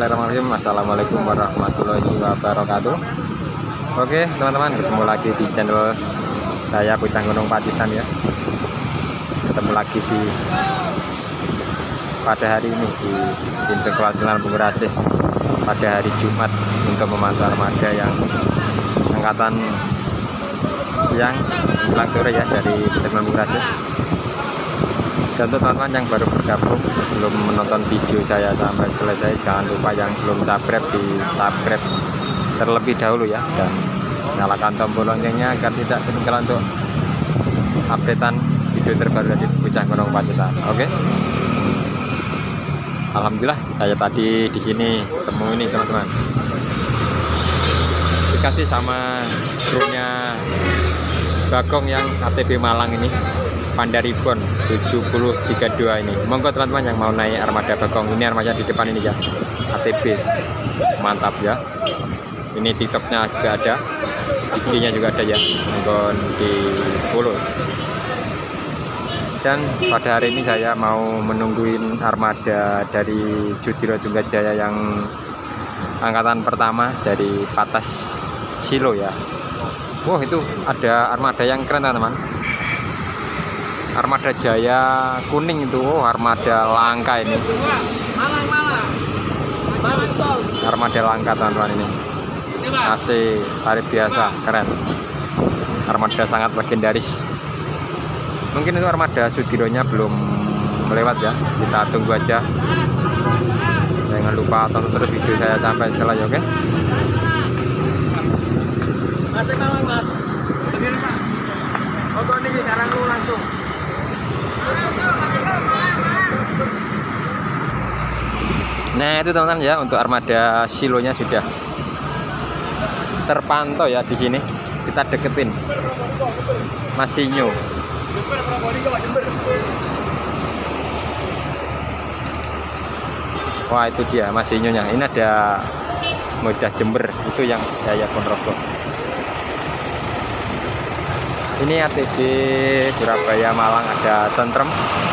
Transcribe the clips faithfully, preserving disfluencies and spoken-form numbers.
Bismillahirrahmanirrahim. Assalamualaikum warahmatullahi wabarakatuh. Oke teman-teman, ketemu lagi di channel saya Bocah Gunung Pacitan ya. Ketemu lagi di pada hari ini di pintu keluar Jalan Bungurasih pada hari Jumat untuk memantau armada yang angkatan siang pulang sore ya dari Jalan Bungurasih. Dan untuk teman-teman yang baru bergabung belum menonton video saya sampai selesai, jangan lupa yang belum subscribe di subscribe terlebih dahulu ya, dan nyalakan tombol loncengnya agar tidak ketinggalan untuk updatean video terbaru dari Bocah Gunung Pacitan. Oke. Alhamdulillah saya tadi di sini ketemu ini teman-teman. Dikasih sama krunya Bagong yang A T B Malang ini, Pandaribon tujuh puluh tiga dua ini. Monggo teman-teman yang mau naik armada Bagong, ini armada di depan ini ya, A T B mantap ya. Ini TikToknya juga ada, I G-nya juga ada ya, monggo di follow. Dan pada hari ini saya mau menungguin armada dari Sudiro Tunggajaya yang angkatan pertama dari Patas Silo ya. Wah, itu ada armada yang keren teman-teman, armada Jaya kuning itu. Oh, armada langka ini, armada langka teman-teman, ini masih tarif biasa, keren, armada sangat legendaris. Mungkin itu armada Sudironya belum melewat ya, kita tunggu aja. Jangan lupa tonton terus video saya sampai selesai, oke? Masih Malang mas. Pokok ini sekarang lu langsung. Nah itu teman-teman ya, untuk armada silonya sudah terpantau ya di sini. Kita deketin Masinyo. Wah itu dia Masinyonya. Ini ada Modah Jember, itu yang Jaya Ponorogo. Ini A T B Surabaya Malang ada Tentrem.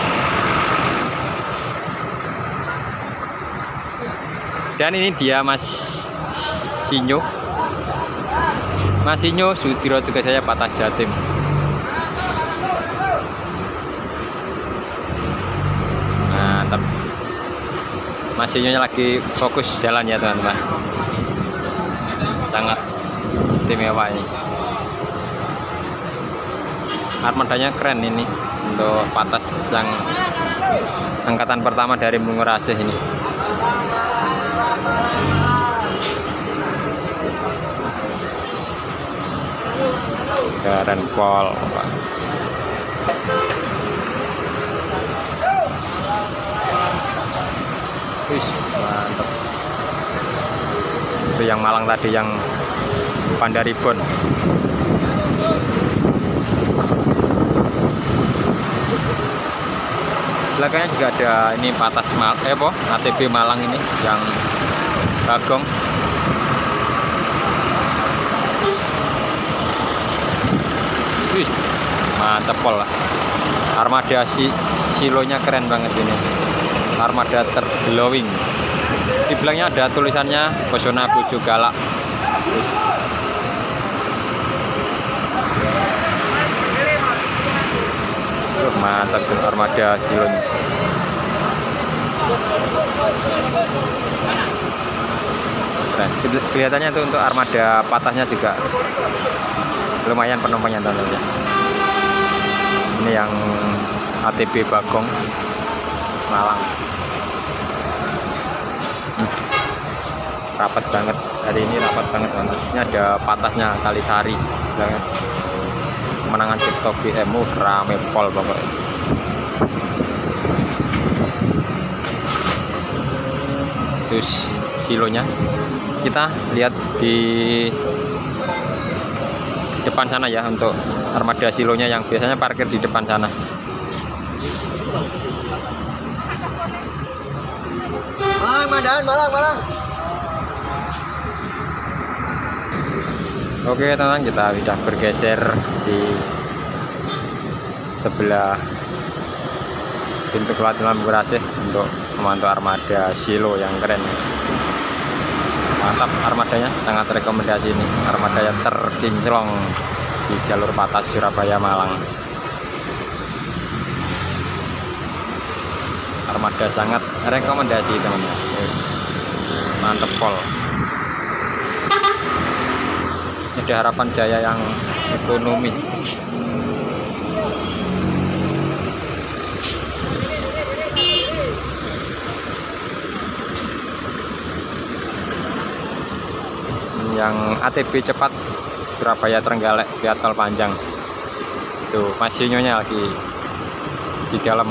Dan ini dia Mas Sinyo. Mas Sinyo Sudiro Tunggajaya Patas Jatim. Mantap. Mas Sinyo lagi fokus jalan ya teman-teman. Sangat istimewa ini. Armadanya keren ini untuk Patas yang angkatan pertama dari Bungurasih ini. Keren pol. Wih, mantap. Itu yang Malang tadi, yang Pandaribon. Belakangnya juga ada ini Patas Mal, eh apa? A T B Malang ini yang Bagong. Wih, mantep pol lah. Armada si silonya keren banget ini. Armada terglowing. Di belakangnya ada tulisannya Pesona Bojo Galak. Wih. Mantap tuh armada silonya. Nah, kelihatannya tuh untuk armada Patasnya juga lumayan penumpangnya teman-teman. Ini yang A T B Bagong Malang. Hmm. Rapat banget hari ini, rapat banget teman-teman. Ini ada Patasnya Kalisari. Banget. Kemenangan TikTok B M U rame pol pokoknya. Terus silonya kita lihat di depan sana ya, untuk armada silonya yang biasanya parkir di depan sana. Malang, Malang, Malang, Malang. Oke teman-teman, kita sudah bergeser di sebelah pintu keluar Jalan Bungurasih untuk memantau armada silo yang keren. Mantap armadanya, sangat rekomendasi ini. Armada yang terkinclong di jalur Patas Surabaya Malang. Armada sangat rekomendasi teman-teman. Mantep pol. Ini Harapan Jaya yang ekonomi. Yang A T B cepat Surabaya Trenggalek di tol panjang. Tuh Mas Sinyonya lagi di dalam.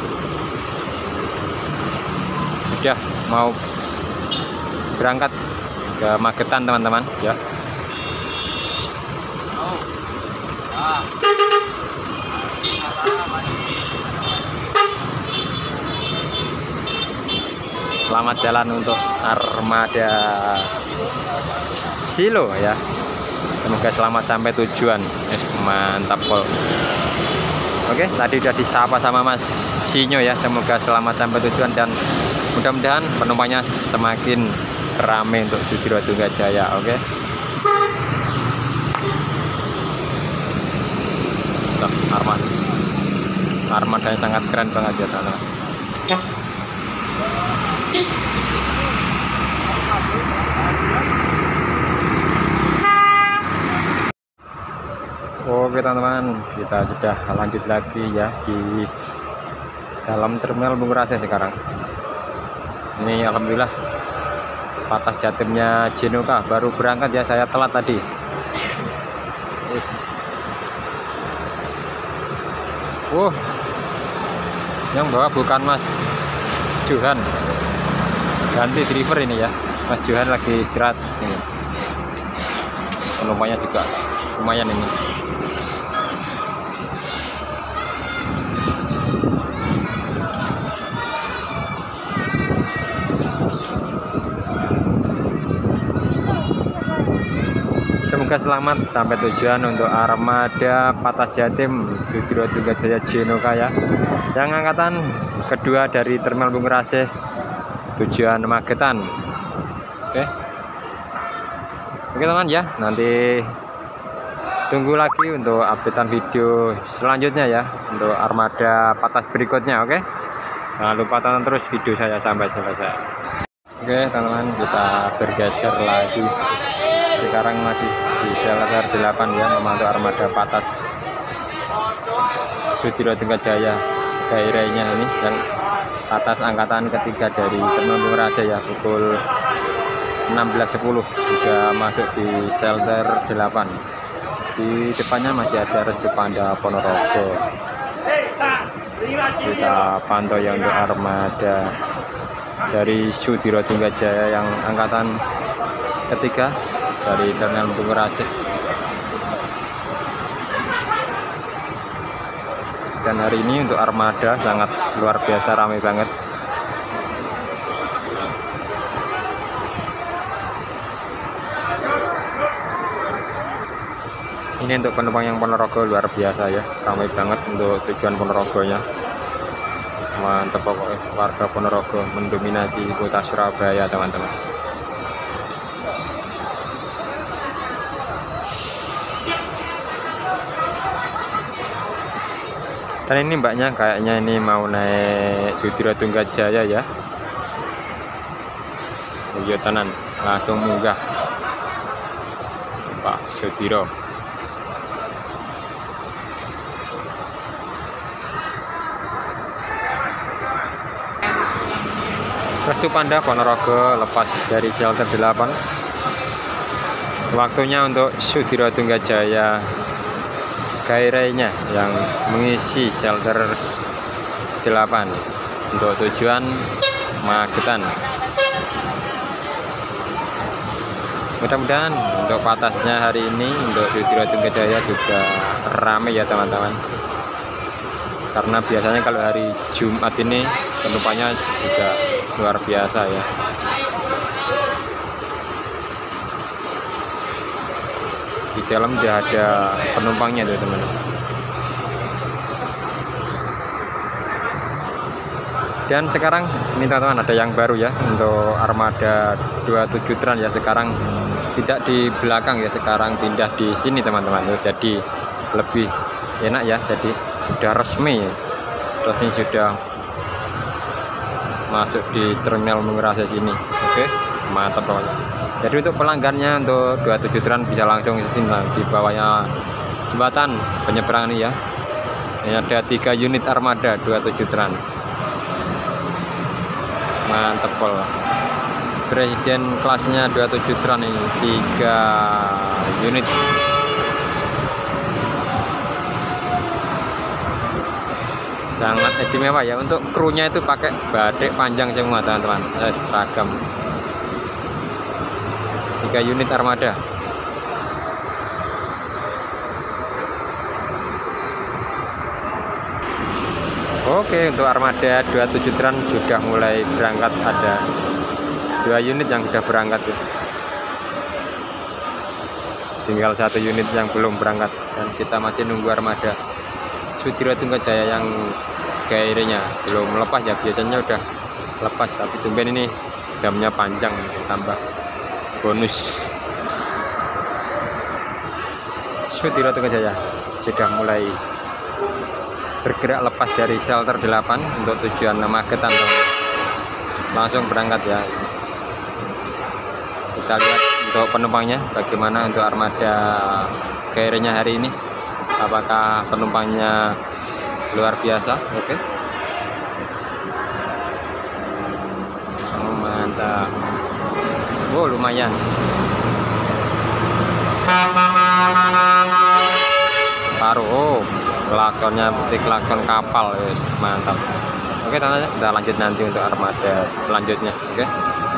Udah mau berangkat ke Magetan teman-teman ya. Selamat jalan untuk armada Silo ya. Semoga selamat sampai tujuan. Eh, mantap pol. Oke, tadi udah disapa sama Mas Sinyo ya. Semoga selamat sampai tujuan dan mudah-mudahan penumpangnya semakin ramai untuk Sudiro Tunggajaya. Oke. Tuh, armada. Armadanya sangat keren banget ya teman-teman. Oke teman-teman, kita sudah lanjut lagi ya di dalam terminal Bungurase sekarang. Ini alhamdulillah Patas Jatimnya Jenoka baru berangkat ya, saya telat tadi. Wow, yang bawa bukan Mas Johan, ganti driver ini ya. Mas Johan lagi istirahat. Ini penumpangnya juga lumayan ini. Semoga selamat sampai tujuan untuk armada Patas Jatim Sudiro Tunggajaya Jenoka ya, yang angkatan kedua dari terminal Bungurase tujuan Magetan. Oke, oke teman ya, nanti tunggu lagi untuk updatean video selanjutnya ya untuk armada Patas berikutnya. Oke, jangan lupa tonton terus video saya sampai selesai. Oke teman-teman, kita bergeser lagi. Sekarang masih di shelter delapan ya, memantau armada Patas Sudiro Tunggajaya daerahnya ini, dan atas angkatan ketiga dari terminal Bungurase ya, pukul enam belas sepuluh sudah masuk di shelter delapan. Di depannya masih ada Restu Panda Ponorogo. Kita pantau ya untuk armada dari Sudiro Tunggajaya yang angkatan ketiga dari terminal Bungurase. Dan hari ini untuk armada sangat luar biasa ramai banget. Ini untuk penumpang yang Ponorogo luar biasa ya, ramai banget untuk tujuan Ponorogonya. Mantap pokoknya, warga Ponorogo mendominasi kota Surabaya teman-teman. Dan ini mbaknya kayaknya ini mau naik Sudiro Tunggajaya ya. Iya tenan, langsung munggah Pak Sudiro. Restu Panda Ponorogo lepas dari shelter delapan. Waktunya untuk Sudiro Tunggajaya gairainya yang mengisi shelter delapan untuk tujuan Magetan. Mudah-mudahan untuk Patasnya hari ini untuk Sudiro Tunggajaya juga ramai ya teman-teman, karena biasanya kalau hari Jumat ini penumpangnya juga luar biasa ya. Di dalam sudah ada penumpangnya tuh teman. Dan sekarang ini teman-teman ada yang baru ya untuk armada dua puluh tujuh Trans ya, sekarang tidak di belakang ya, sekarang pindah di sini teman-teman. Jadi lebih enak ya, jadi sudah resmi resmi sudah masuk di terminal Manggarai sini. Oke, mantap teman-teman. Jadi untuk pelanggannya untuk dua puluh tujuh Trans bisa langsung ke sini di bawahnya jembatan penyeberangan ini ya. Ini ada tiga unit armada dua puluh tujuh Trans. Mantap pol. Presiden kelasnya dua puluh tujuh Trans ini tiga unit. Sangat istimewa ya, untuk krunya itu pakai batik panjang semua teman-teman. Eh, seragam. tiga unit armada. Oke, untuk armada dua puluh tujuh Trans sudah mulai berangkat, ada dua unit yang sudah berangkat ya. Tinggal satu unit yang belum berangkat dan kita masih nunggu armada Sudiro Tunggajaya yang gairenya belum lepas ya, biasanya udah lepas tapi tumben ini jamnya panjang tambah bonus. Sudiro Tunggajaya sudah mulai bergerak lepas dari shelter delapan untuk tujuan Magetan, langsung berangkat ya. Kita lihat untuk penumpangnya bagaimana untuk armada gairenya hari ini, apakah penumpangnya luar biasa. Oke, oh, mantap. Oh, lumayan. Paruh, oh, klaksonnya putih, klakson kapal, mantap. Oke, teman-teman, kita lanjut nanti untuk armada selanjutnya. Oke.